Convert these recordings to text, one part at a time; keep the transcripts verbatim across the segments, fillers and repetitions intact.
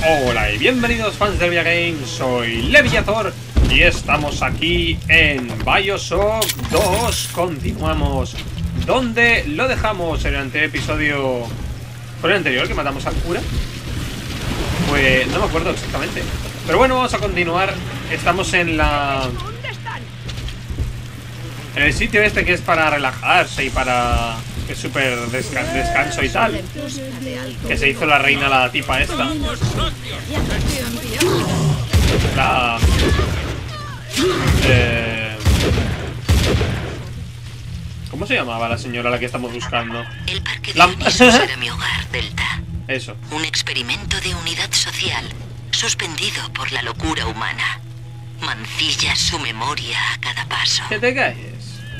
Hola y bienvenidos fans del Videogame, soy Leviator y estamos aquí en BioShock dos. Continuamos donde lo dejamos en el anterior episodio. ¿Fue el anterior que matamos al cura? Pues no me acuerdo exactamente. Pero bueno, vamos a continuar. Estamos en la... en el sitio este que es para relajarse y para... que es súper desca descanso y tal. Que se hizo la reina, la tipa esta. La... Eh... ¿Cómo se llamaba la señora a la que estamos buscando? El parque de la... Dionisos era mi hogar, Delta. Eso. Un experimento de unidad social, suspendido por la locura humana. Mancilla su memoria a cada paso. ¿Qué te calles?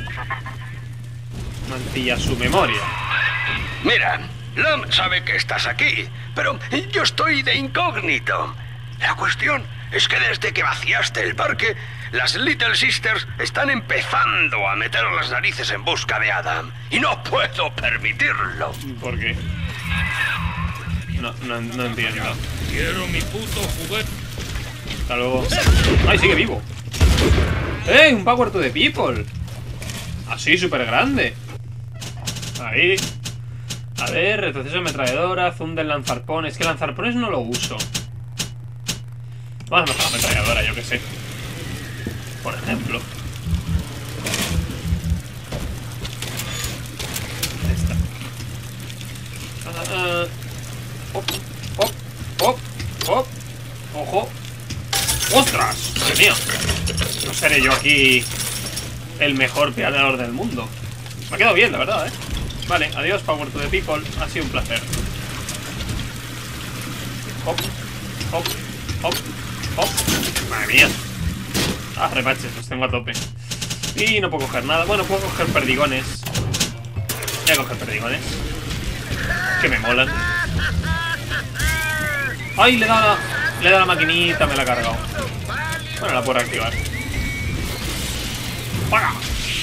Mancilla su memoria. Mira, Lam sabe que estás aquí, pero yo estoy de incógnito. La cuestión es que desde que vaciaste el parque, las Little Sisters están empezando a meter las narices en busca de Adam. Y no puedo permitirlo. ¿Por qué? No, no, no entiendo. Quiero mi puto juguete. Hasta luego. ¡Ay, sigue vivo! ¡Eh! Un Power to the People. Así, súper grande. Ahí. A ver, retroceso de ametralladora, zoom del lanzarpón. Es que lanzarpones no lo uso. Vamos a mejorar la ametralladora, yo que sé. Por ejemplo. Esta. Uh, hop, hop, hop, hop. Ojo. ¡Ostras! ¡Madre mía! No seré yo aquí el mejor peleador del mundo. Me ha quedado bien, la verdad, ¿eh? Vale, adiós, Power to the People. Ha sido un placer. Hop, hop, hop, hop. Madre mía. Ah, repaches, los tengo a tope. Y no puedo coger nada. Bueno, puedo coger perdigones. Voy a coger perdigones. Que me molan. ¡Ay! Le he dado la, le he dado la maquinita, me la ha cargado. Bueno, la puedo reactivar. ¡Paga!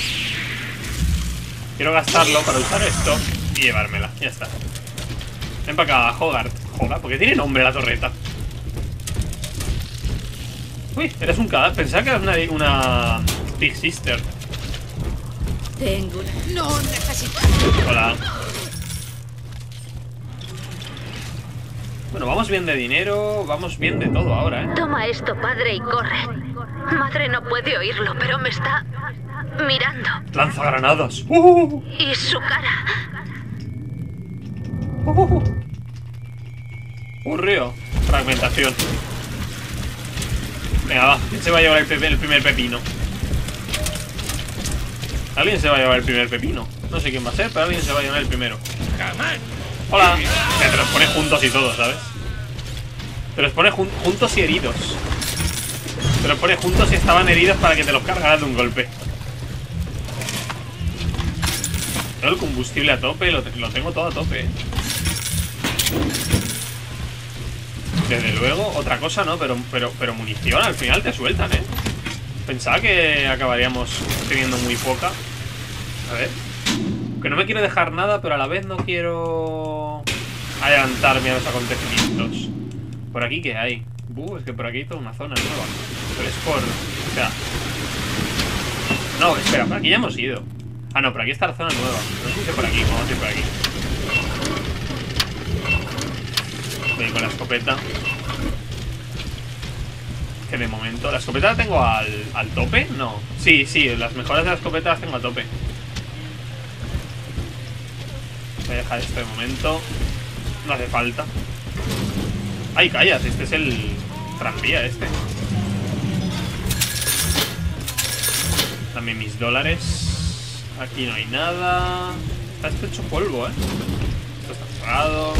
Quiero gastarlo para usar esto y llevármela, ya está. Ven para acá, Hogarth. Hogarth, porque tiene nombre la torreta. Uy, eres un cadáver. Pensaba que eras una, una Big Sister. Tengo una... No necesito... Hola. Bueno, vamos bien de dinero, vamos bien de todo ahora, ¿eh? Toma esto, padre, y corre. Madre no puede oírlo, pero me está mirando. Lanza granadas. Uh, Y su cara. uh, uh. Un río. Fragmentación. Venga, va. ¿Quién se va a llevar el, pe el primer pepino? Alguien se va a llevar el primer pepino. No sé quién va a ser, pero alguien se va a llevar el primero. Hola. Te los pone juntos y todo, ¿sabes? Te los pone jun juntos y heridos. Te los pone juntos y estaban heridos para que te los cargaras de un golpe. Tengo el combustible a tope, lo, lo tengo todo a tope, ¿eh? Desde luego, otra cosa no, pero, pero, pero munición al final te sueltan, ¿eh? Pensaba que acabaríamos teniendo muy poca. A ver. Que no me quiero dejar nada, pero a la vez no quiero adelantarme a los acontecimientos. ¿Por aquí qué hay? Uh, es que por aquí hay toda una zona nueva. Pero es por... o sea... no, espera, por aquí ya hemos ido. Ah, no, por aquí está la zona nueva. No sé si por aquí, vamos a ir por aquí. Voy con la escopeta. Que de momento... ¿la escopeta la tengo al, al tope? No. Sí, sí, las mejoras de la escopeta las tengo a tope. Voy a dejar esto de momento. No hace falta. Ay, callas, este es el tranvía este. Dame mis dólares. Aquí no hay nada. Está esto hecho polvo, eh. Esto está cerrado.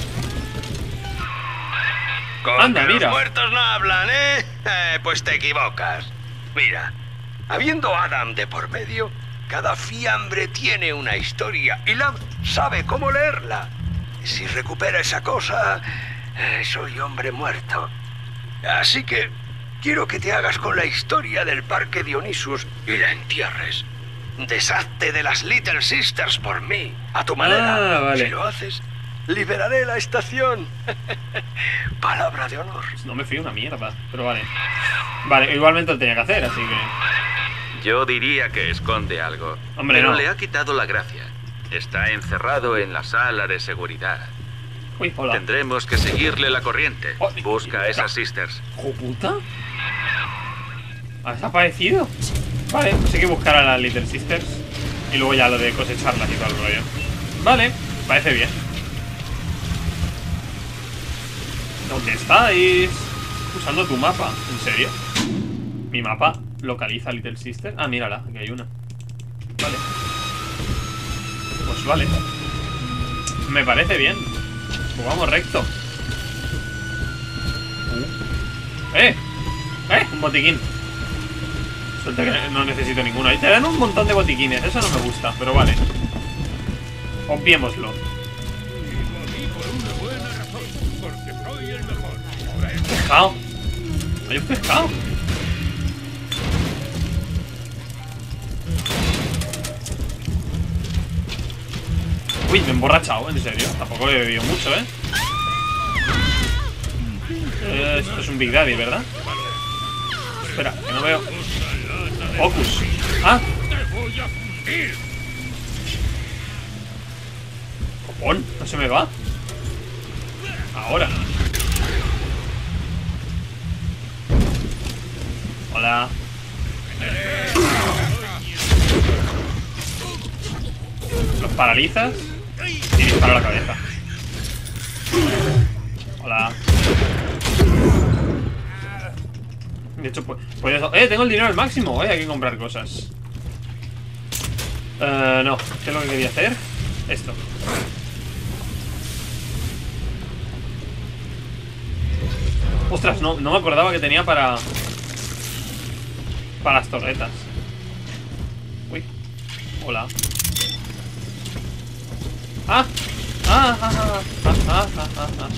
Con Anda, que mira. Los muertos no hablan, ¿eh? Eh, Pues te equivocas. Mira, habiendo Adam de por medio, cada fiambre tiene una historia y Lam sabe cómo leerla. Si recupera esa cosa, eh, soy hombre muerto. Así que quiero que te hagas con la historia del parque Dionisus y la entierres. Deshazte de las Little Sisters por mí, a tu manera. Ah, vale. Si lo haces, liberaré la estación. Palabra de honor. No me fío una mierda, pero vale. Vale, igualmente lo tenía que hacer, así que... Yo diría que esconde algo. Hombre, pero no. le ha quitado la gracia. Está encerrado en la sala de seguridad. Uy, hola. Tendremos que seguirle la corriente. Oh, Busca a esas sisters. ¿Hijo puta? ¿Ha desaparecido? Vale, pues hay que buscar a las Little Sisters. Y luego ya lo de cosecharlas y todo el rollo. Vale, parece bien. ¿Dónde estáis? Usando tu mapa, ¿en serio? Mi mapa localiza a Little Sister. Ah, mírala, aquí hay una. Vale. Pues vale. Me parece bien. Pues vamos recto. Uh. ¡Eh! ¡Eh! Un botiquín. Suelta que no necesito ninguno. Ahí te dan un montón de botiquines. Eso no me gusta, pero vale. Obviémoslo. Pescado. Hay un pescado. Uy, me he emborrachado, en serio. Tampoco he bebido mucho, ¿eh? eh Esto es un Big Daddy, ¿verdad? Espera, que no veo. Focus. Ah. Copón, no se me va. Ahora. Hola. Los paralizas y disparo a la cabeza. Hola. De hecho, pues, pues eh, tengo el dinero al máximo. Eh, hay que comprar cosas. Eh, no, ¿qué es lo que quería hacer? Esto. Ostras, no, no me acordaba que tenía para... Para las torretas. Uy. Hola. Ah. Ah, ah, ah, ah, ah, ah, ah, ah.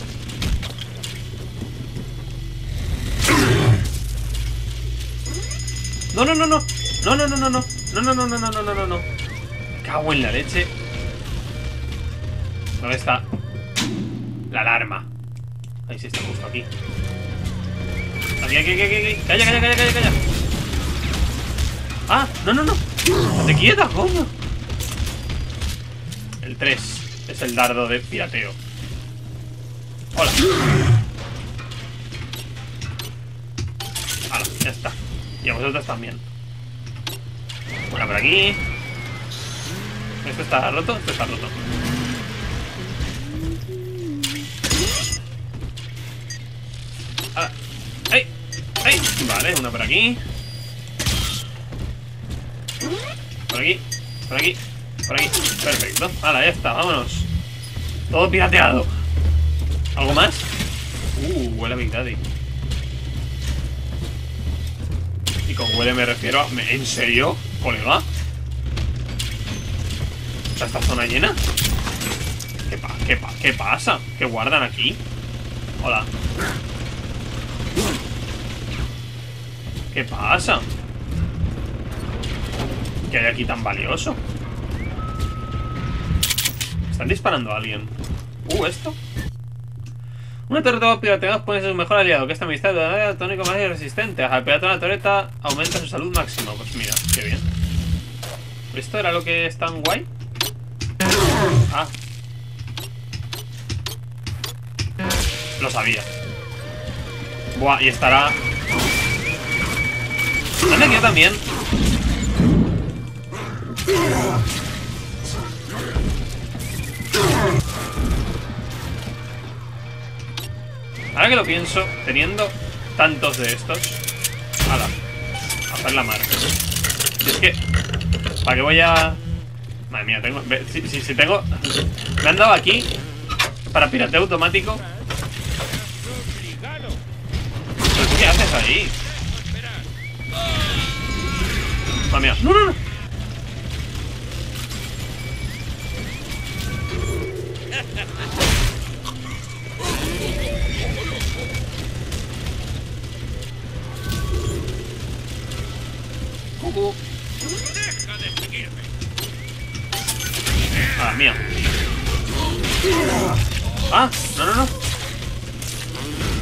No, no, no, no. No, no, no, no, no. No, no, no, no, no, no, no, no, no. Me cago en la leche. ¿Dónde está? La alarma. Ahí sí está justo aquí. Aquí, aquí, aquí, aquí. Calla, calla, calla, calla, calla. Ah, no, no, no. Estate quieta, coño. El tres es el dardo de pirateo. Hola. Hala, ya está. Y a vosotros también. Bueno, por aquí. Esto está roto, esto está roto. ¡Hala! ¡Ay! ¡Ay! Vale, una por aquí. Por aquí, por aquí, por aquí. Perfecto. Hala, ya está, vámonos. Todo pirateado. ¿Algo más? Uh, huele a Big Daddy. Y con huele me refiero a... ¿En serio, colega? ¿Está esta zona llena? ¿Qué, pa qué, pa ¿Qué pasa? ¿Qué guardan aquí? Hola. ¿Qué pasa? ¿Qué hay aquí tan valioso? Están disparando a alguien. Uh, ¿esto? Una torreta de pirateados puede ser un mejor aliado que esta amistad de tónico más resistente. Al piratear una torreta aumenta su salud máxima. Pues mira, qué bien. ¿Esto era lo que es tan guay? Ah. Lo sabía. Buah, y estará... Anda, que yo también. Ahora que lo pienso, teniendo tantos de estos, ala, a hacer la mar. Si es que, ¿para qué voy a...? Madre mía, tengo... Si, si, si tengo... Me han dado aquí para pirateo automático. ¿Pero tú qué haces ahí? Madre mía, no, no, no. Cucu. Deja de seguirme. Ah, mía. Ah, no, no, no.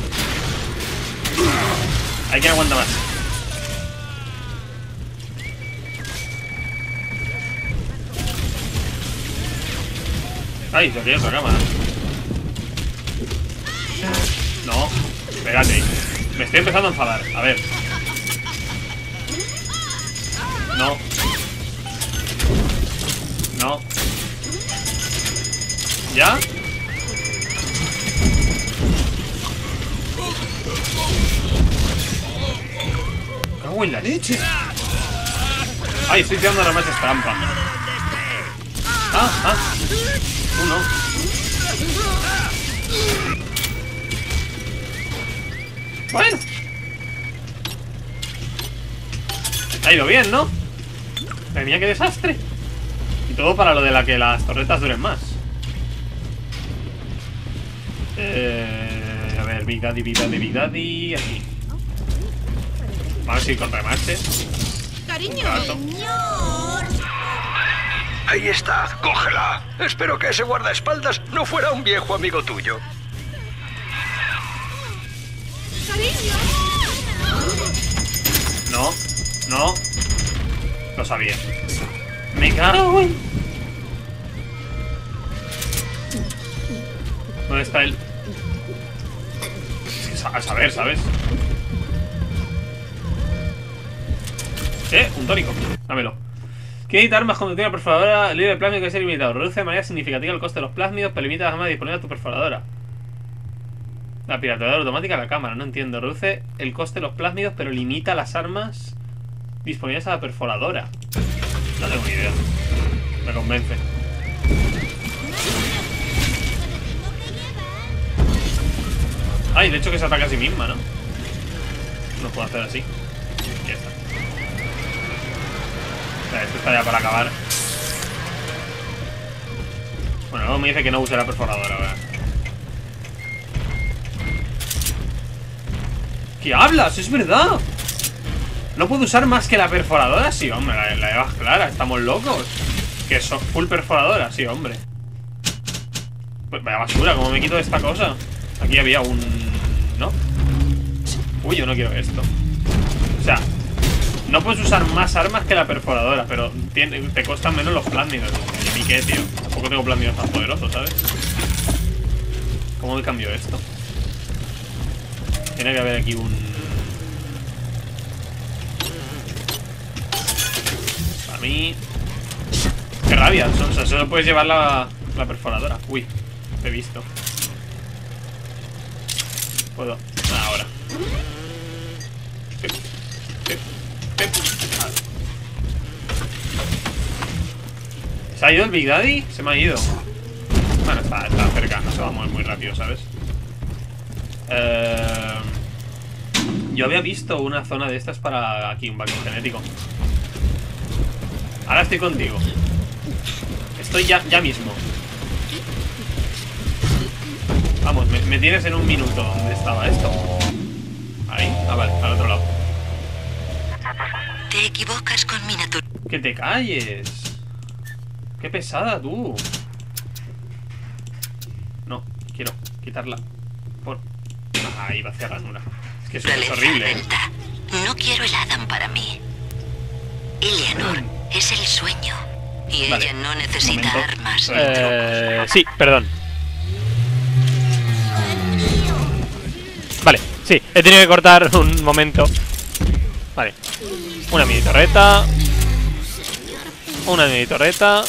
Hay quien aguanta más. Ay, se tiene otra cámara. No, espérate. Me estoy empezando a enfadar. A ver. No. No. ¿Ya? ¡Cago en la leche! Ay, estoy tirando nada más trampa. Ah, ah. Uno. Bueno. Ha ido bien, ¿no? Madre mía, qué desastre. Y todo para lo de la que las torretas duren más. Eh, a ver, Big Daddy, Big Daddy, Big Daddy. Aquí. Vamos a ir con remaches. Cariño. Ahí está, cógela. Espero que ese guardaespaldas no fuera un viejo amigo tuyo. Cariño. No, no. Lo sabía. Me cago en... ¿Dónde está él? Es que a saber, ¿sabes? Eh, un tónico. Dámelo. Quiere editar armas cuando tenga perforadora libre de plásmido que ser limitado. Reduce de manera significativa el coste de los plásmidos, pero limita las armas disponibles a tu perforadora. La pirateadora automática de la cámara, no entiendo. Reduce el coste de los plásmidos, pero limita las armas disponibles a la perforadora. No tengo ni idea. Me convence. Ay, de hecho que se ataca a sí misma, ¿no? No puedo hacer así. Ya está. O sea, esto está ya para acabar. Bueno, luego me dice que no use la perforadora, ¿verdad? ¿Qué hablas? ¡Es verdad! ¿No puedo usar más que la perforadora? Sí, hombre, la, la llevas clara, estamos locos. Que son full perforadora, sí, hombre. Pues vaya basura, ¿cómo me quito de esta cosa? Aquí había un... ¿no? Uy, yo no quiero esto. O sea, no puedes usar más armas que la perforadora, pero tiene, te costan menos los plásmidos. ¿Y qué, tío? Tampoco tengo plásmidos tan poderosos, ¿sabes? ¿Cómo me cambio esto? Tiene que haber aquí un... Para mí... ¡Qué rabia! O sea, solo puedes llevar la, la perforadora. Uy, te he visto. Puedo. Ah, ahora. Pip, pip, pip. Ah. ¿Se ha ido el Big Daddy? Se me ha ido. Bueno, está, está cerca, no se va a mover muy rápido, ¿sabes? Eh, yo había visto una zona de estas para aquí, un banco genético. Ahora estoy contigo. Estoy ya, ya mismo. Vamos, me, me tienes en un minuto. ¿Dónde estaba esto? Ahí, ah, vale, al otro lado. Te equivocas con mi naturaleza. Que te calles. Qué pesada tú. No, quiero quitarla. Por... Ahí va hacia la ranura. Es que eso es horrible, ¿eh? No quiero el Adam para mí. Eleanor es el sueño. Y Vale, ella no necesita armas. Eh, sí, perdón. Vale, sí, he tenido que cortar un momento. Vale. Una mini torreta. Una mini torreta.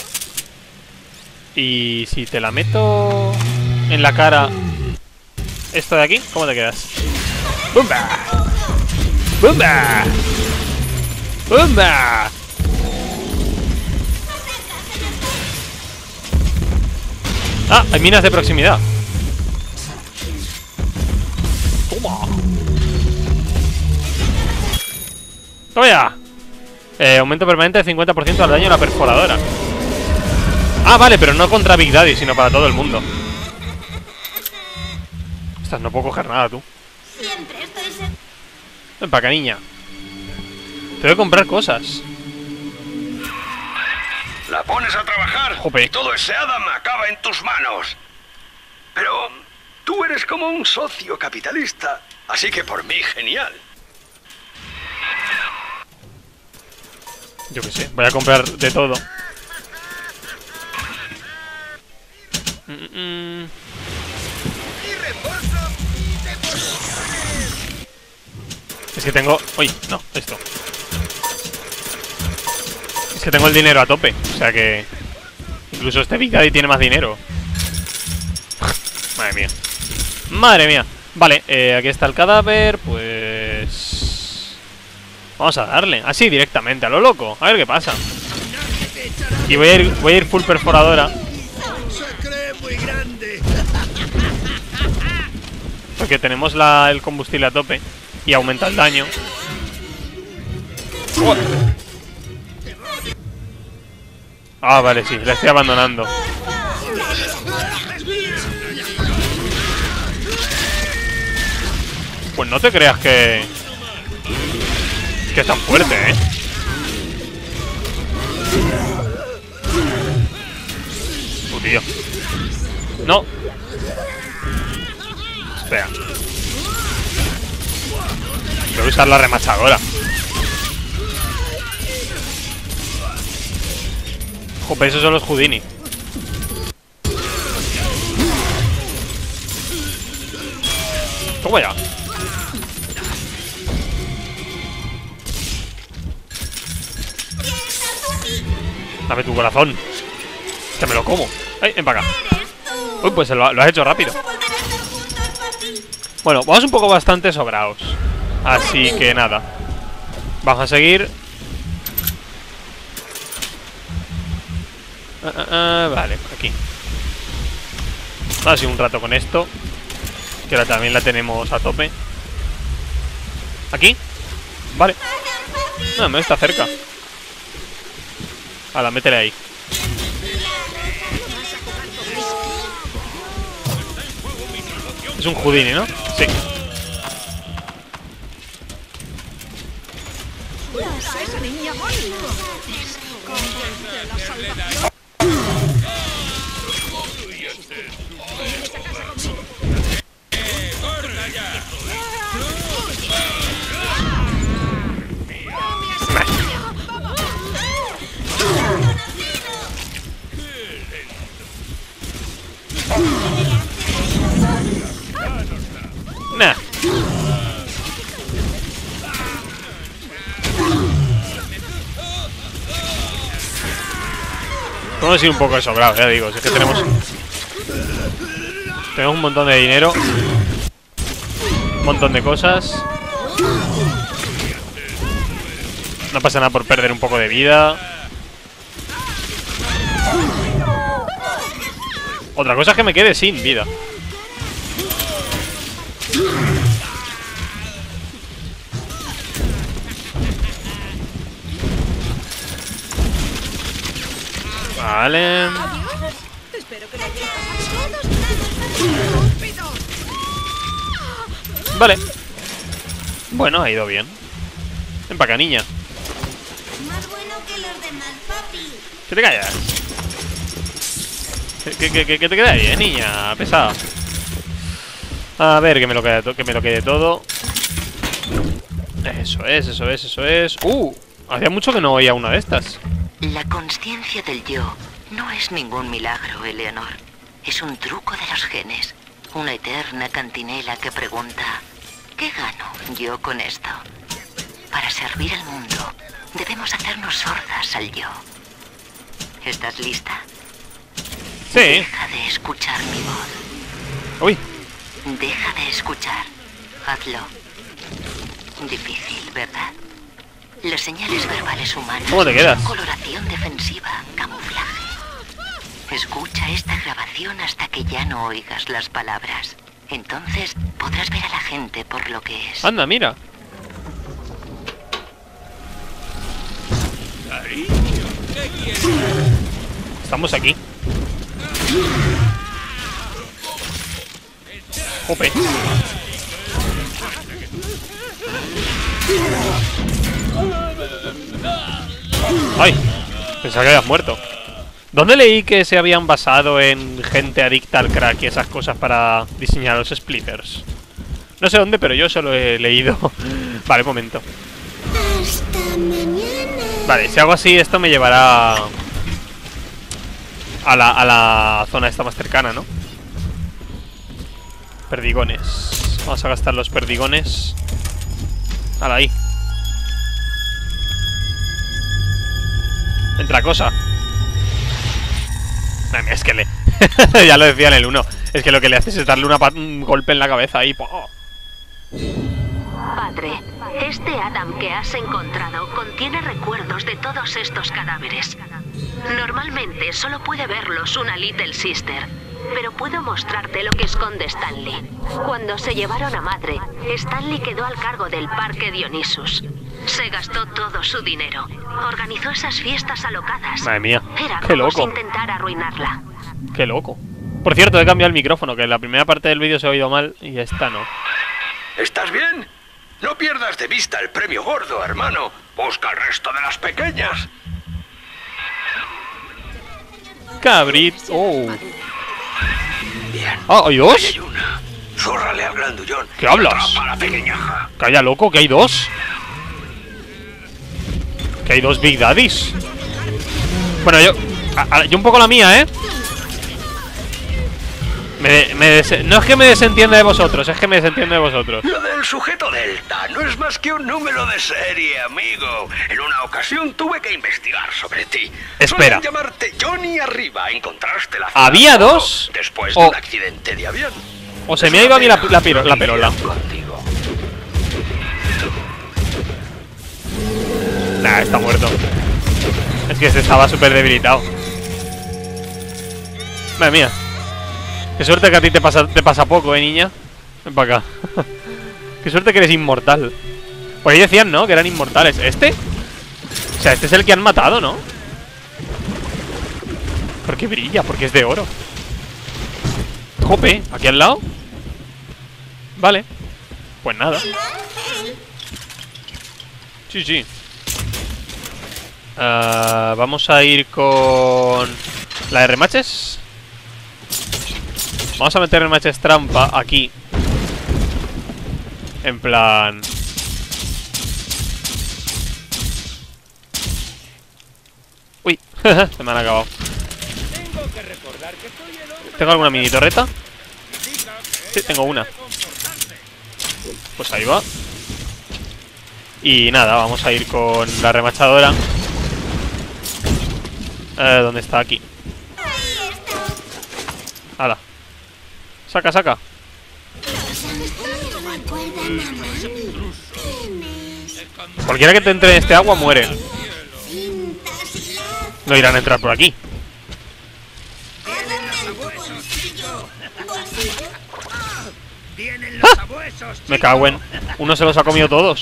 Y si te la meto en la cara, esto de aquí, ¿cómo te quedas? ¡Bumba! ¡Bumba! ¡Bumba! Ah, hay minas de proximidad. Toma. Toma ya. Eh, aumento permanente de cincuenta por ciento al daño de la perforadora. Ah, vale, pero no contra Big Daddy, sino para todo el mundo. Ostras, no puedo coger nada, tú. Siempre estoy... Ven para acá, niña. Tengo que comprar cosas. La pones a trabajar Jope. y todo ese Adam acaba en tus manos. Pero tú eres como un socio capitalista, así que por mí genial. Yo qué sé, voy a comprar de todo. Mm -mm. Es que tengo... Uy, no, esto. Es que tengo el dinero a tope. O sea que... Incluso este Big Daddy tiene más dinero. Madre mía. Madre mía. Vale, eh, aquí está el cadáver. Pues... Vamos a darle. Así directamente, a lo loco. A ver qué pasa. Y voy a ir, voy a ir full perforadora. Porque tenemos la, el combustible a tope. Y aumenta el daño. Oh. Ah, vale, sí, la estoy abandonando. Pues no te creas que... Que es tan fuerte, ¿eh? Uh, tío. No. Espera. Voy a usar la remachadora. Joder, esos son los Houdini. Toma ya. Dame tu corazón. Que me lo como. Ay, ven para acá. Uy, pues lo, lo has hecho rápido. Bueno, vamos un poco bastante sobrados. Así que nada. Vamos a seguir. Uh, uh, uh, vale, aquí. Así un rato con esto. Que ahora también la tenemos a tope. ¿Aquí? Vale. No, me está cerca. Hala, métele ahí. Es un Houdini, ¿no? Sí. Esa niña bonita. Nah. Vamos a ir un poco de sobrado, ya digo. Si es que tenemos... Tenemos un montón de dinero. Un montón de cosas. No pasa nada por perder un poco de vida. Otra cosa es que me quede sin vida. Vale. Vale. Bueno, ha ido bien. Ven para acá, niña. Más bueno que los demás, papi. ¿Qué te callas? ¿Qué, qué, qué, qué te queda ahí, eh, niña? Pesada. A ver, que me lo quede, que me lo quede todo. Eso es, eso es, eso es. Uh, hacía mucho que no oía una de estas. La conciencia del yo no es ningún milagro, Eleanor. Es un truco de los genes. Una eterna cantinela que pregunta: ¿qué gano yo con esto? Para servir al mundo, debemos hacernos sordas al yo. ¿Estás lista? Sí. Deja de escuchar mi voz. Uy. Deja de escuchar. Hazlo. Difícil, ¿verdad? Las señales verbales humanas ¿Cómo te quedas? son coloración defensiva, camuflaje. Escucha esta grabación hasta que ya no oigas las palabras. Entonces podrás ver a la gente por lo que es. Anda, mira. Estamos aquí. Jope. Ay, pensaba que habías muerto. ¿Dónde leí que se habían basado en gente adicta al crack y esas cosas para diseñar los splitters? No sé dónde, pero yo solo he leído. Vale, un momento. Hasta mañana. Vale, si hago así, esto me llevará a la, a la zona esta más cercana, ¿no? Perdigones. Vamos a gastar los perdigones. Hala, ahí. Entra cosa. Nah, es que le... ya lo decía en el uno. Es que lo que le haces es darle una un golpe en la cabeza ahí. ¡Oh! Padre, este Adam que has encontrado contiene recuerdos de todos estos cadáveres. Normalmente solo puede verlos una Little Sister, pero puedo mostrarte lo que esconde Stanley. Cuando se llevaron a Madre, Stanley quedó al cargo del Parque Dionysus. Se gastó todo su dinero. Organizó esas fiestas alocadas. Madre mía, Era qué como loco. si intentara arruinarla. Qué loco. Por cierto, he cambiado el micrófono, que en la primera parte del vídeo se ha oído mal y esta no. ¿Estás bien? No pierdas de vista el premio gordo, hermano. Busca el resto de las pequeñas. Cabrit. Oh. Bien. Ah, ¿hay dos? Ahí hay una. Zórrale al grandullón. ¿Qué hablas? Atrapa a la pequeñaja. Calla, loco, que hay dos. Que hay dos Big Daddies. Bueno, yo... A, a, yo un poco la mía, ¿eh? Me, me des, no es que me desentienda de vosotros, es que me desentiendo de vosotros. Lo del sujeto Delta no es más que un número de serie, amigo. En una ocasión tuve que investigar sobre ti. Espera. Suelen llamarte Johnny Arriba. Encontraste la ¿Había ciudad dos? después O- de un accidente de avión. O se me ha ido a mí la, la, piro- la perola. Contigo. Nah, está muerto. Es que este estaba súper debilitado. Madre mía. Qué suerte que a ti te pasa, te pasa poco, eh, niña. Ven para acá. Qué suerte que eres inmortal. Por ahí decían, ¿no? Que eran inmortales. ¿Este? O sea, este es el que han matado, ¿no? ¿Por qué brilla? Porque es de oro. Jope, aquí al lado. Vale. Pues nada. Sí, sí. Ah, vamos a ir con la de remaches. Vamos a meter remaches trampa aquí. En plan... Uy, se me han acabado. ¿Tengo alguna mini torreta? Sí, tengo una. Pues ahí va. Y nada, vamos a ir con la remachadora. Eh, ¿dónde está? Aquí. Hala. Saca, saca. Cualquiera que te entre en este agua muere. No irán a entrar por aquí. ¡Ah! Me cago en... Uno se los ha comido todos.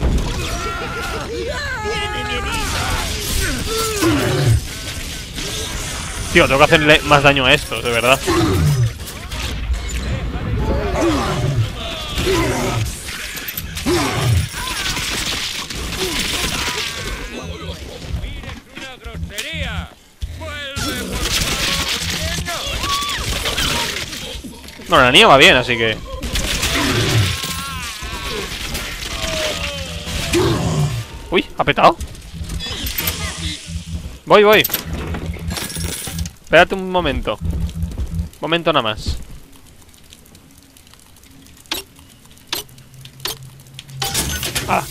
Tío, tengo que hacerle más daño a estos, de verdad. Bueno, la niña va bien, así que... Uy, ha petado. Voy, voy. Espérate un momento. Un momento nada más. Ah.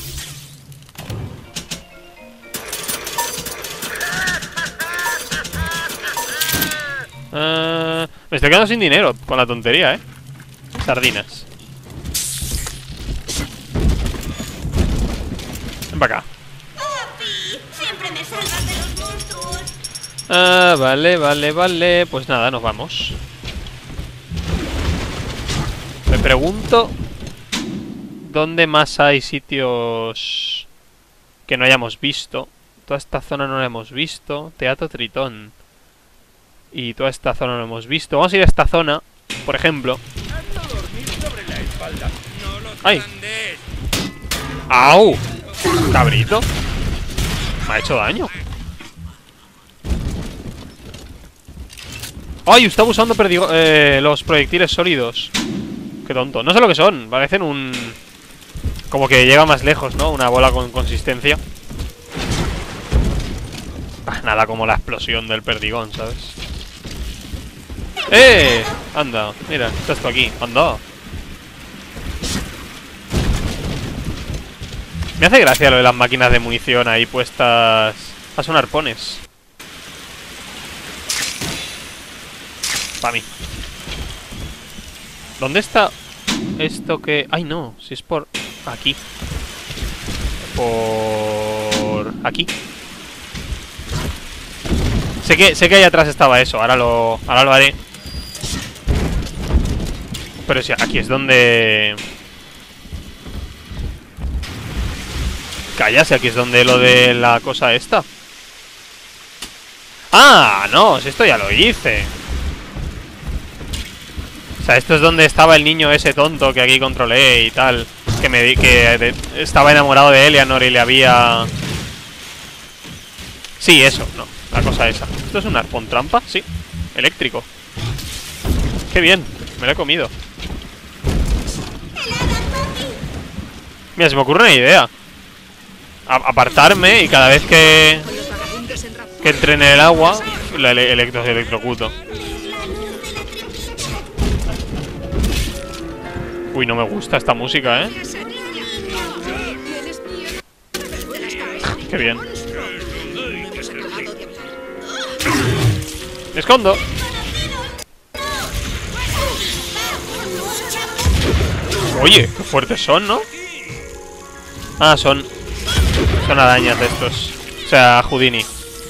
Uh, me estoy quedando sin dinero con la tontería, eh. Sardinas. Ven para acá. Papi, siempre me salvas de los monstruos. Ah, vale, vale, vale. Pues nada, nos vamos. Me pregunto ¿dónde más hay sitios que no hayamos visto? Toda esta zona no la hemos visto. Teatro Tritón. Y toda esta zona no la hemos visto. Vamos a ir a esta zona, por ejemplo. ¡Ay! ¡Au! Cabrito. Me ha hecho daño. ¡Ay! Estaba usando perdigo eh, los proyectiles sólidos. Qué tonto. No sé lo que son. Parecen un... Como que llega más lejos, ¿no? Una bola con consistencia. Ah, nada como la explosión del perdigón, ¿sabes? ¡Eh! Anda, mira, está esto aquí. Anda. Me hace gracia lo de las máquinas de munición ahí puestas. Ah, son arpones. Para mí. ¿Dónde está esto que...? Ay, no, si es por aquí. Por... aquí. Sé que, sé que ahí atrás estaba eso. Ahora lo, ahora lo haré. Pero si aquí es donde... Calla, si aquí es donde lo de la cosa esta. ¡Ah! No, si esto ya lo hice. O sea, esto es donde estaba el niño ese tonto que aquí controlé y tal. Que me di que de, estaba enamorado de Eleanor y le había... Sí, eso, no, la cosa esa. ¿Esto es un arpón trampa? Sí, eléctrico. ¡Qué bien! Me lo he comido. Mira, se me ocurre una idea. A apartarme y cada vez que... Que entre en el agua, la ele electro electrocuto. Uy, no me gusta esta música, ¿eh? Qué bien. Me escondo. Oye, qué fuertes son, ¿no? Ah, son... Son arañas de estos. O sea, Houdini.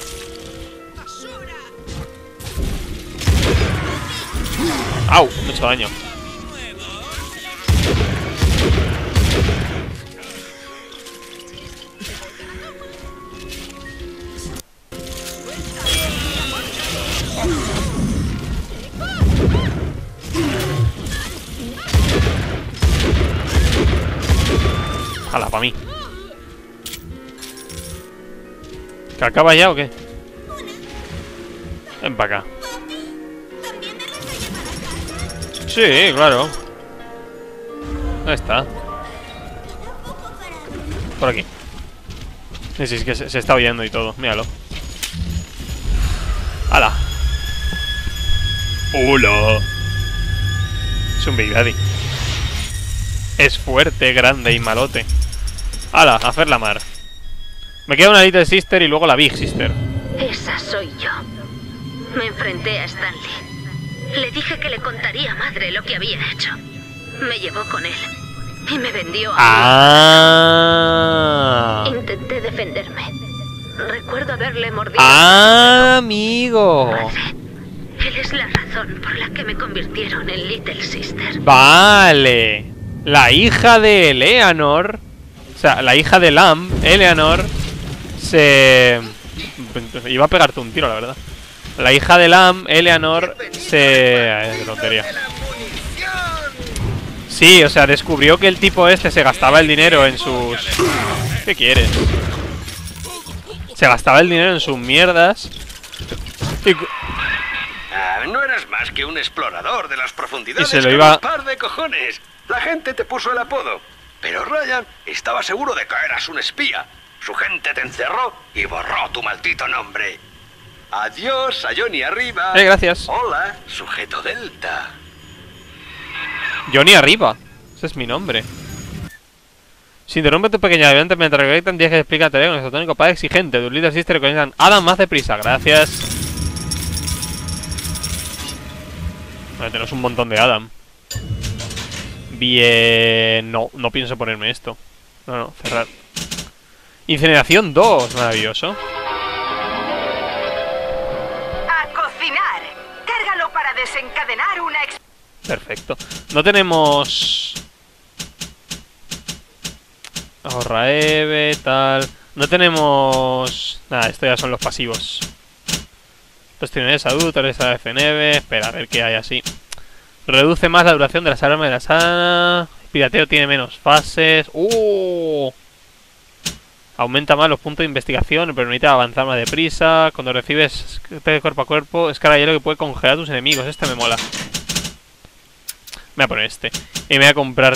¡Au! Me he hecho daño. Hala, para mí. ¿Que acaba ya o qué? Ven para acá. Sí, claro. ¿Dónde está? Por aquí. Sí, sí, es que se, se está oyendo y todo. Míralo. ¡Hala! ¡Hola! Es un Big Daddy. Es fuerte, grande y malote. ¡Hala! A hacer la mar. Me queda una Little Sister y luego la Big Sister. Esa soy yo. Me enfrenté a Stanley. Le dije que le contaría a madre lo que había hecho. Me llevó con él y me vendió a... ¡Ah! Intenté defenderme. Recuerdo haberle mordido... ¡Ah, amigo! Madre, él es la razón por la que me convirtieron en Little Sister. Vale. La hija de Eleanor, o sea, la hija de Lamb, Eleanor, se... Iba a pegarte un tiro, la verdad. La hija de Lamb, Eleanor, se... Ay, qué tontería. Sí, o sea, descubrió que el tipo este se gastaba el dinero en sus... ¿Qué quieres? Se gastaba el dinero en sus mierdas. Y... Ah, no eras más que un explorador de las profundidades. Y se lo con iba... un par de cojones. La gente te puso el apodo. Pero Ryan estaba seguro de que eras un espía. Su gente te encerró y borró tu maldito nombre. Adiós a Johnny Arriba. Eh, gracias. Hola, sujeto Delta. Johnny Arriba. Ese es mi nombre. Si interrumpe tu pequeña evento mientras recolectan diez que explica el teléfono isotónico para exigente. Tu Little Sister comienzan Adam más deprisa. Gracias. Vale, tenemos un montón de Adam. Bien. No, no pienso ponerme esto. No, no, cerrar. Incineración dos. Maravilloso. A cocinar. Cárgalo para desencadenar una ex... Perfecto. No tenemos... Ahorra Eve, tal... No tenemos... Nada, esto ya son los pasivos. Tostiones de salud, torres de F nueve... Espera, a ver qué hay así. Reduce más la duración de las armas de la sana... Pirateo tiene menos fases... ¡Uh! Aumenta más los puntos de investigación y permite avanzar más deprisa. Cuando recibes cuerpo a cuerpo, escala hielo que puede congelar a tus enemigos. Este me mola. Me voy a poner este. Y me voy a comprar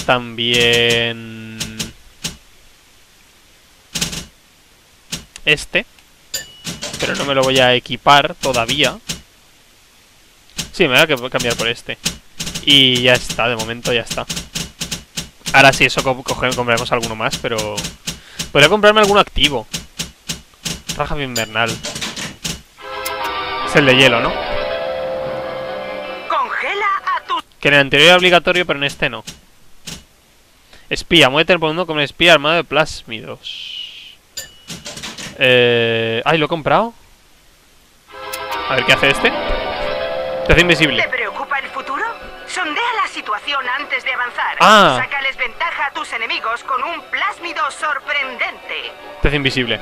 también... Este. Pero no me lo voy a equipar todavía. Sí, me voy a cambiar por este. Y ya está, de momento ya está. Ahora sí, eso co coge, compraremos alguno más, pero... podría comprarme alguno activo. Ráfaga invernal. Es el de hielo, ¿no? Congela a tu... Que en el anterior era obligatorio, pero en este no. Espía, muévete por uno como espía armado de plásmidos. Eh... Ay, ¿lo he comprado? A ver, ¿qué hace este? Te hace invisible. ¿Te preocupa el futuro? Sondea la situación antes de avanzar. Ah. Sácales ventaja a tus enemigos con un plásmido sorprendente. Te hace invisible.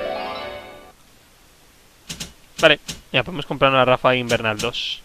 Vale, ya podemos comprar una ráfaga invernal dos.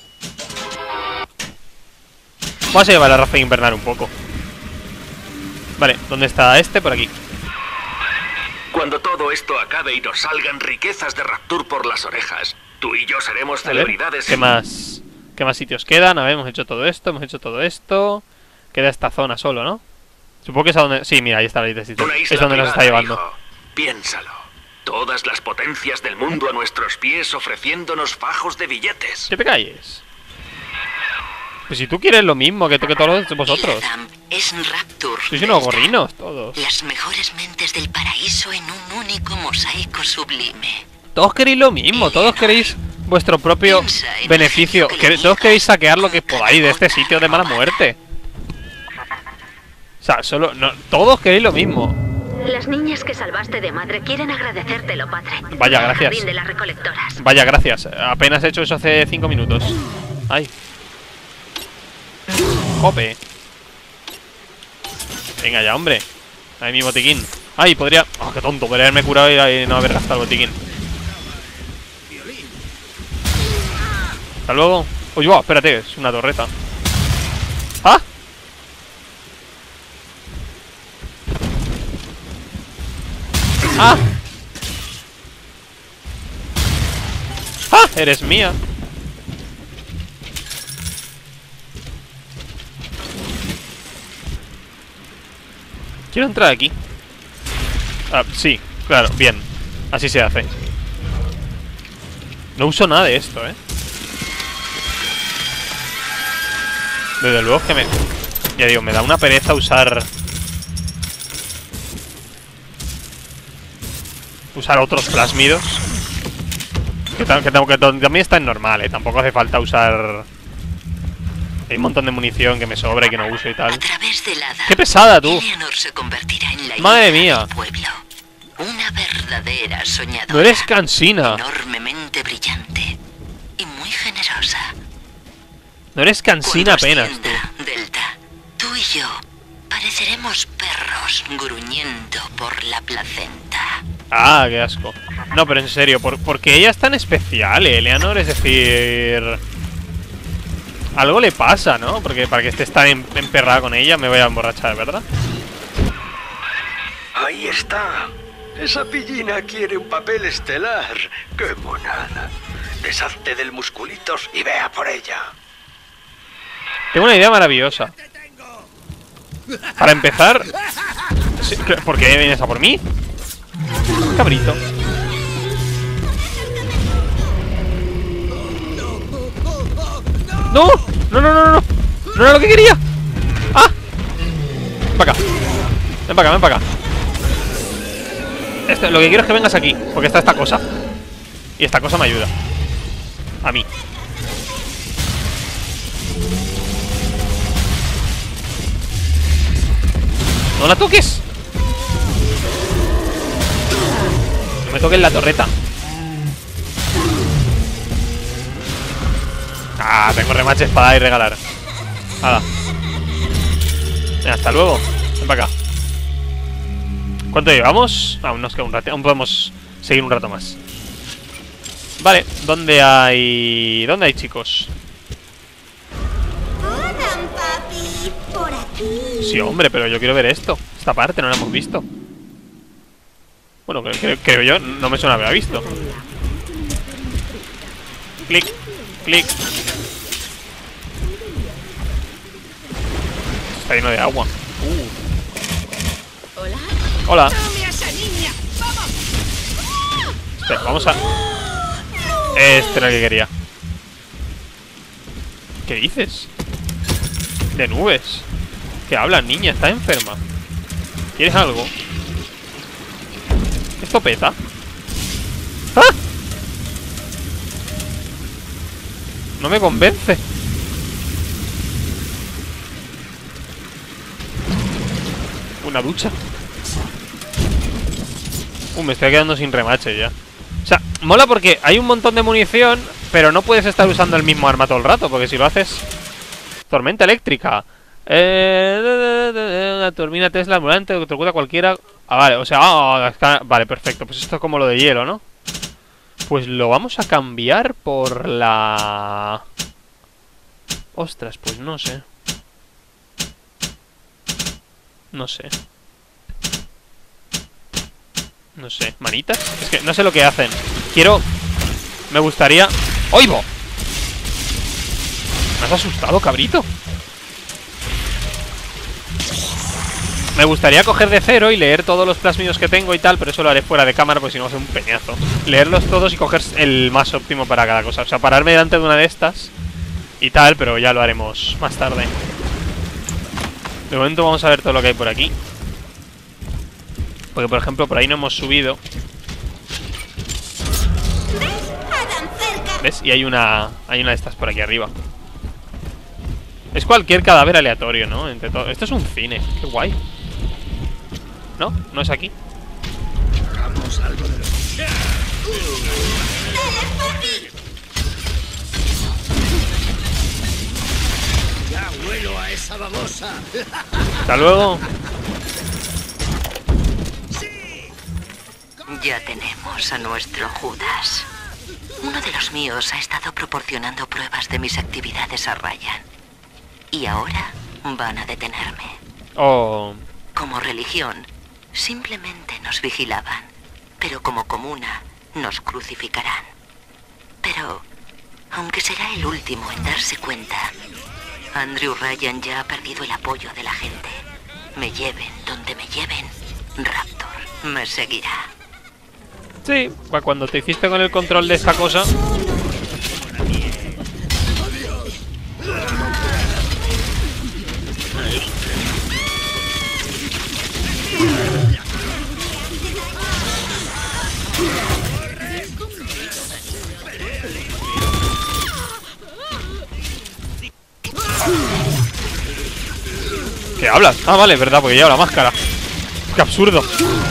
Vamos a llevar la ráfaga invernal un poco. Vale, ¿dónde está este? Por aquí. Cuando todo esto acabe y nos salgan riquezas de Rapture por las orejas, tú y yo seremos celebridades. ¿Qué más? ¿Qué más sitios quedan? A ver, hemos hecho todo esto, hemos hecho todo esto. Queda esta zona solo, ¿no? Supongo que es a donde... Sí, mira, ahí está la isla. Es donde nos está llevando. Hijo. Piénsalo. Todas las potencias del mundo a nuestros pies ofreciéndonos fajos de billetes. ¿Qué te calles? Pues si tú quieres lo mismo que, que todos vosotros. Adam es Rapture. Sois unos gorrinos todos. Las mejores mentes del paraíso en un único mosaico sublime. Todos queréis lo mismo, todos queréis vuestro propio beneficio. Que, todos queréis saquear lo que podáis de este sitio de mala muerte. O sea, solo... No, todos queréis lo mismo. Las niñas que salvaste de madre quieren agradecértelo, padre. Vaya, gracias. Jardín de las recolectoras. Vaya, gracias. Apenas he hecho eso hace cinco minutos. Ay. Jope. Venga ya, hombre. Ahí mi botiquín. Ay, podría... Oh, qué tonto, podría haberme curado y no haber gastado el botiquín. Hasta luego. Uy, wow, espérate, es una torreta. ¿Ah? ¡Ah! ¡Ah! Eres mía. Quiero entrar aquí. Ah, sí, claro, bien. Así se hace. No uso nada de esto, ¿eh? Desde luego que me... Ya digo, me da una pereza usar... Usar otros plásmidos. Que, que, que, que también está en normal, ¿eh? Tampoco hace falta usar... Hay un montón de munición que me sobra y que no uso y tal. ¡Qué pesada, tú! Se convertirá en la ¡Madre mía! Pueblo. Una verdadera soñadora. No eres cansina. Enormemente brillante y muy generosa. No eres cansina apenas, tú. Delta, tú y yo pareceremos perros gruñendo por la placenta. Ah, qué asco. No, pero en serio, ¿por, porque ella es tan especial, eh, Eleanor? Es decir... Algo le pasa, ¿no? Porque para que estés tan em emperrada con ella me voy a emborrachar, ¿verdad? Ahí está. Esa pillina quiere un papel estelar. ¡Qué monada! Deshazte del musculitos y vea por ella. Tengo una idea maravillosa. Para empezar... Sí, ¿por qué vienes a por mí? Cabrito. ¡No! ¡No, no, no, no! ¡No era lo que quería! ¡Ah! Ven para acá. Ven para acá, ven para acá. Esto, lo que quiero es que vengas aquí, porque está esta cosa. Y esta cosa me ayuda. A mí. ¡No la toques! No me toques la torreta. Ah, tengo remache espada y regalar. Nada. Hasta luego. Ven para acá. ¿Cuánto llevamos? Aún nos queda un rato. Aún podemos seguir un rato más. Vale, ¿dónde hay...? ¿Dónde hay, chicos? Adam, papi, por aquí. Sí, hombre, pero yo quiero ver esto. Esta parte no la hemos visto. Bueno, creo, creo, creo yo, no me suena haberla visto. Clic, clic. Está lleno de agua. Uh. Hola. Hola. Dame a esa niña. Vamos. Pero vamos a... Este era el que quería. ¿Qué dices? De nubes. ¿Qué hablas, niña? ¿Estás enferma? ¿Quieres algo? ¿Esto peta? ¡Ah! No me convence. Una ducha. Uh, me estoy quedando sin remache ya. O sea, mola porque hay un montón de munición, pero no puedes estar usando el mismo arma todo el rato, porque si lo haces... Tormenta eléctrica. Eh, una turbina Tesla ambulante que electrocuta cualquiera. Ah, vale, o sea, oh, está... vale, perfecto. Pues esto es como lo de hielo, ¿no? Pues lo vamos a cambiar por la... Ostras, pues no sé. No sé. No sé, ¿manitas? Es que no sé lo que hacen. Quiero... Me gustaría... ¡Oigo! ¿Me has asustado, cabrito? Me gustaría coger de cero y leer todos los plasmidos que tengo y tal, pero eso lo haré fuera de cámara porque si no va a ser un peñazo. Leerlos todos y coger el más óptimo para cada cosa. O sea, pararme delante de una de estas y tal, pero ya lo haremos más tarde. De momento vamos a ver todo lo que hay por aquí. Porque, por ejemplo, por ahí no hemos subido. ¿Ves? Y hay una hay una de estas por aquí arriba. Es cualquier cadáver aleatorio, ¿no? Entre todo. Esto es un cine. Qué guay. ¿No? ¿No es aquí? Hagamos algo de lo... Ya huelo a esa babosa. Hasta luego. Ya tenemos a nuestro Judas. Uno de los míos ha estado proporcionando pruebas de mis actividades a Ryan. Y ahora van a detenerme. Oh. Como religión, simplemente nos vigilaban. Pero como comuna, nos crucificarán. Pero, aunque será el último en darse cuenta, Andrew Ryan ya ha perdido el apoyo de la gente. Me lleven donde me lleven, Raptor me seguirá. Sí, cuando te hiciste con el control de esta cosa. ¿Qué hablas? Ah, vale, verdad, porque lleva la máscara. ¡Qué absurdo!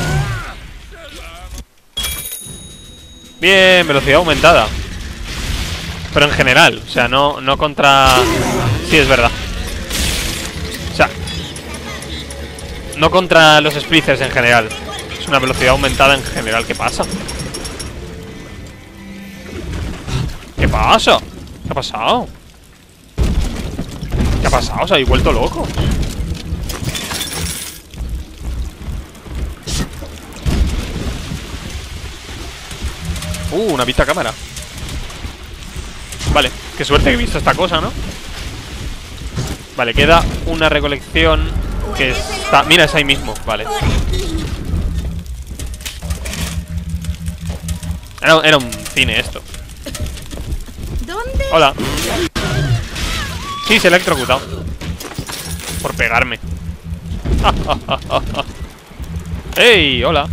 Bien, velocidad aumentada. Pero en general, o sea, no, no contra... Sí, es verdad. O sea, no contra los splitters en general. Es una velocidad aumentada en general. ¿Qué pasa? ¿Qué pasa? ¿Qué ha pasado? ¿Qué ha pasado? ¿Se habéis vuelto locos? Uh, una vista cámara. Vale, qué suerte que he visto esta cosa, ¿no? Vale, queda una recolección que está... Mira, es ahí mismo, vale. Era, era un cine esto. ¿Dónde? Hola. Sí, se le ha electrocutado. Por pegarme. ¡Ey! Hola.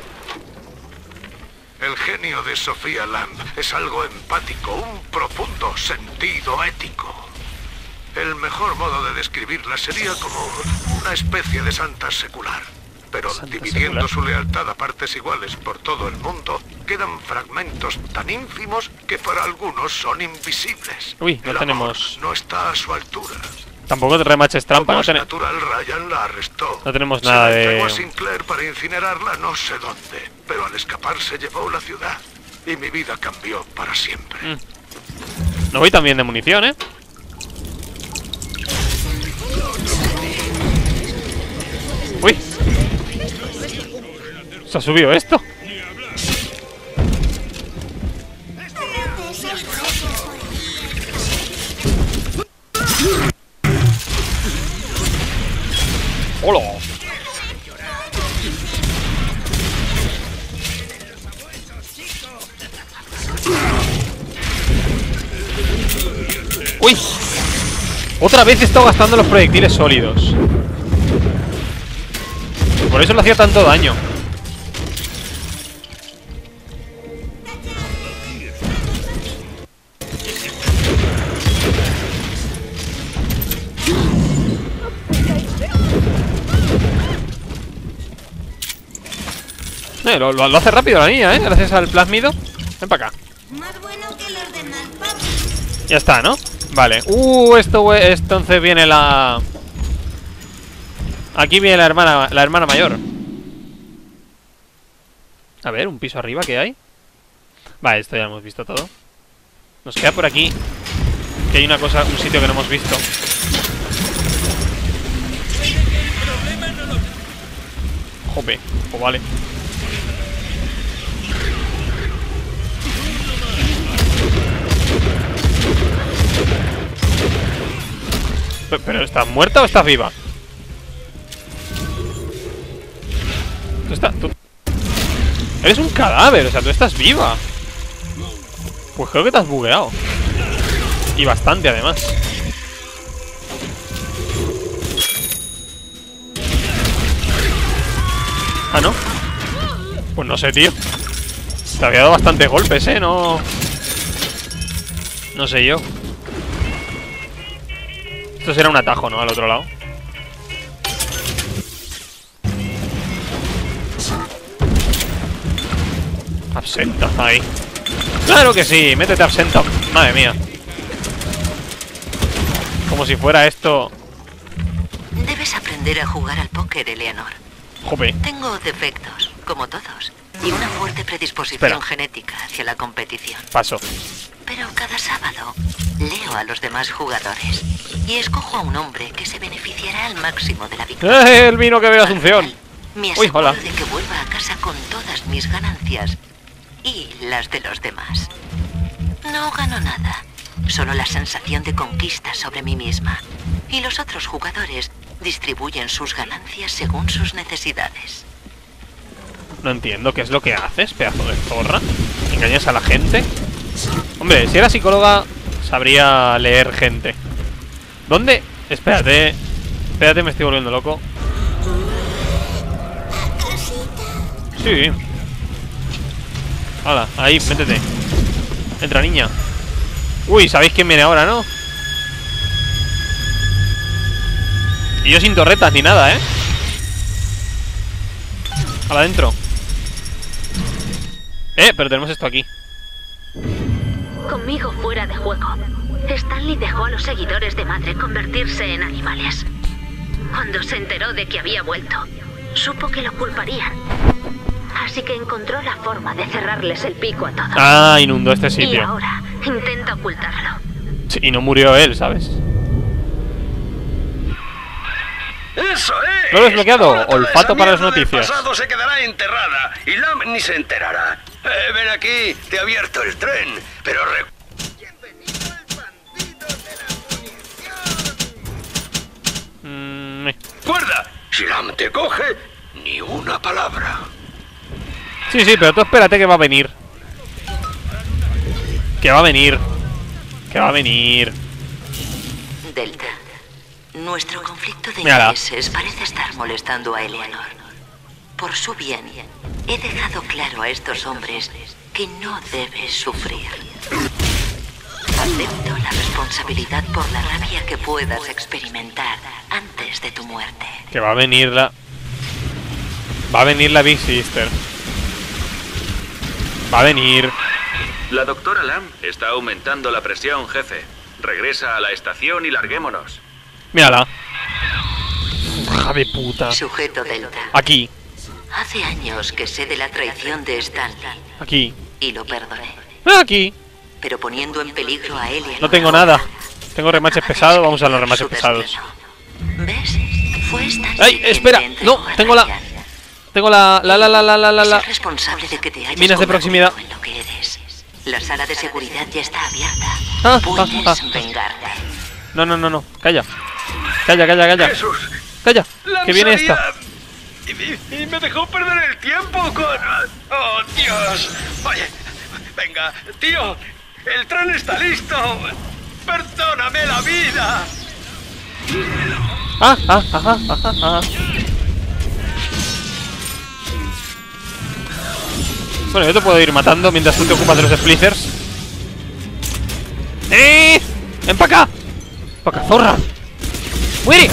El genio de Sofía Lamb es algo empático, un profundo sentido ético. El mejor modo de describirla sería como una especie de santa secular. Pero Santa dividiendo secular. su lealtad a partes iguales por todo el mundo, quedan fragmentos tan ínfimos que para algunos son invisibles. Uy, no El tenemos... amor no está a su altura. Tampoco te remaches trampa, Como no, es ten- natural, Ryan la arrestó. no tenemos Se nada la entregó a de... Sinclair para incinerarla no sé dónde, pero al escapar se llevó la ciudad y mi vida cambió para siempre. Mm. No voy tan bien de munición, ¿eh? Uy. Se ha subido esto. ¡Hola! ¡Uy! Otra vez he estado gastando los proyectiles sólidos. Por eso le hacía tanto daño. Eh, lo, lo, lo hace rápido la niña, ¿eh? Gracias al plásmido. Ven para acá. Más bueno que los demás, papi. Ya está, ¿no? Vale. Uh, esto, entonces viene la... Aquí viene la hermana, la hermana mayor. A ver, un piso arriba, ¿qué hay? Vale, esto ya lo hemos visto todo. Nos queda por aquí que hay una cosa, un sitio que no hemos visto. Jope, pues vale. ¿Pero estás muerta o estás viva? Tú estás... Tú... Eres un cadáver, o sea, tú estás viva. Pues creo que te has bugueado. Y bastante, además. Ah, ¿no? Pues no sé, tío. Te había dado bastantes golpes, ¿eh? No... No sé yo. Esto será un atajo, ¿no? Al otro lado. Absenta, ahí. ¡Claro que sí! Métete absenta. Madre mía. Como si fuera esto... Debes aprender a jugar al póker, Eleanor. Jope. Tengo defectos, como todos, y una fuerte predisposición Espera. genética hacia la competición. Paso. Pero cada sábado leo a los demás jugadores y escojo a un hombre que se beneficiará al máximo de la victoria. ¡Eh! El vino que veo Asunción. Me Uy, aseguro hola. de que vuelva a casa con todas mis ganancias y las de los demás. No gano nada, solo la sensación de conquista sobre mí misma. Y los otros jugadores distribuyen sus ganancias según sus necesidades. No entiendo qué es lo que haces, pedazo de zorra. ¿Engañas a la gente? Hombre, si era psicóloga, sabría leer gente. ¿Dónde? Espérate. Espérate, me estoy volviendo loco. Sí. Hala, ahí, métete. Entra, niña. Uy, ¿sabéis quién viene ahora, no? Y yo sin torretas ni nada, ¿eh? Hala, adentro. Eh, pero tenemos esto aquí. Conmigo fuera de juego. Stanley dejó a los seguidores de Madre convertirse en animales. Cuando se enteró de que había vuelto, supo que lo culparían. Así que encontró la forma de cerrarles el pico a todos. Ah, inundó este Y sitio. ahora intenta ocultarlo. Sí, y no murió él, ¿sabes? ¡Eso es! Lo he desbloqueado. Ahora toda Olfato esa para las mierda del noticias. pasado se quedará enterrada y Lam ni se enterará. Eh, ven aquí, te he abierto el tren, pero re... Mm, eh. Recuerda, si Lam te coge, ni una palabra. Sí, sí, pero tú espérate que va a venir. Que va a venir. Que va a venir. Delta, nuestro conflicto de Mírala. intereses parece estar molestando a Eleanor. Por su bien, he dejado claro a estos hombres que no debes sufrir. Acepto la responsabilidad por la rabia que puedas experimentar antes de tu muerte. Que va a venir la... Va a venir la Big Sister. Va a venir. La doctora Lam está aumentando la presión, jefe. Regresa a la estación y larguémonos. Mírala. Hija de puta. Sujeto Delta. Aquí. Hace años que sé de la traición de Stanley Aquí. y lo perdoné. Aquí. Pero poniendo en peligro a Eleanor. No tengo nada. Tengo remaches pesados. Vamos a los remaches pesados. ¿Ves? Fue Stanley ¡Ay! quien Espera. te entregó No, a tengo la... Ryan. Tengo la... La, la, la, la, la, la, la. Es responsable de que te hayas Minas de proximidad. convertido en lo que eres. La sala de seguridad ya está abierta. Ah, Puedes ah, ah. vengarte. No, no, no, no. Calla. Calla, calla, calla. Jesús, Calla. Lam Que viene sabía- esta. Y, y- y me dejó perder el tiempo con... ¡Oh, Dios! Oye, venga, tío, el tren está listo. Perdóname, ¡Mira! Ah, ah, ah, ah, ah, ah. Bueno, yo te puedo ir matando mientras tú te ocupas de los splicers. ¡Eh! ¡Ven para acá! ¡Para acá, zorra! ¡Muere!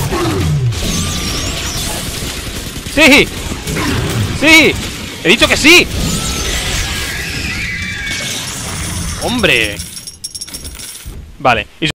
¡Sí! ¡Sí! ¡He dicho que sí! ¡Hombre! Vale, y